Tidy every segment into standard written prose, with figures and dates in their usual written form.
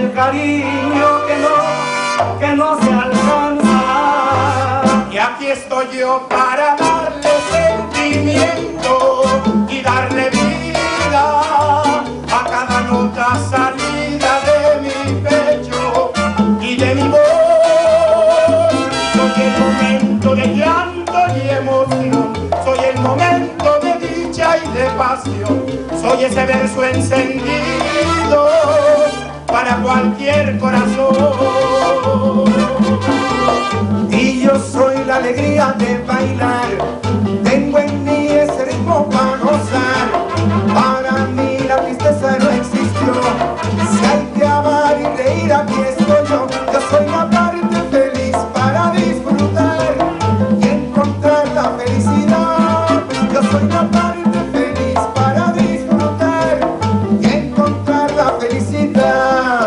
el cariño que no se alcanza. Y aquí estoy yo para darle sentimiento y darle vida a cada nota salida de mi pecho y de mi voz. Soy el momento de llanto y emoción, soy el momento de dicha y de pasión, soy ese verso encendido para cualquier corazón. Y yo soy la alegría de bailar, tengo en mí ese ritmo para gozar. Para mí la tristeza no existió, si hay que amar y reír aquí estoy yo. Yo soy la parte feliz para disfrutar y encontrar la felicidad. Yo soy la parte feliz para disfrutar y encontrar la felicidad.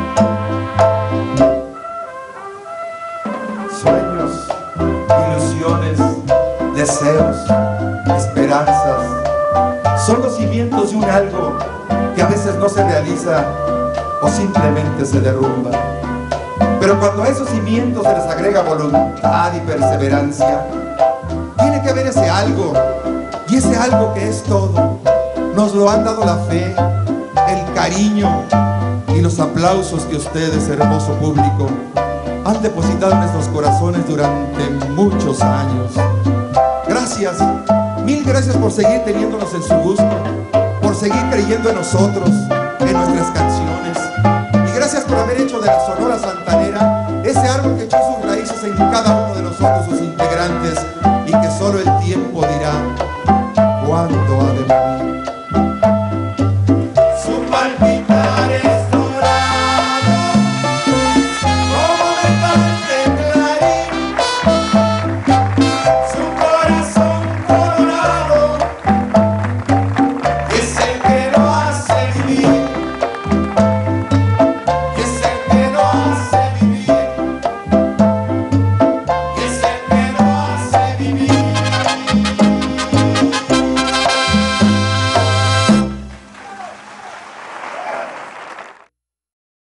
Sueños, ilusiones, deseos, esperanzas son los cimientos de un algo que a veces no se realiza o simplemente se derrumba. Pero cuando a esos cimientos se les agrega voluntad y perseverancia, tiene que haber ese algo, y ese algo que es todo. Nos lo han dado la fe, el cariño y los aplausos que ustedes, hermoso público, han depositado en nuestros corazones durante muchos años. Gracias, mil gracias por seguir teniéndonos en su gusto, por seguir creyendo en nosotros,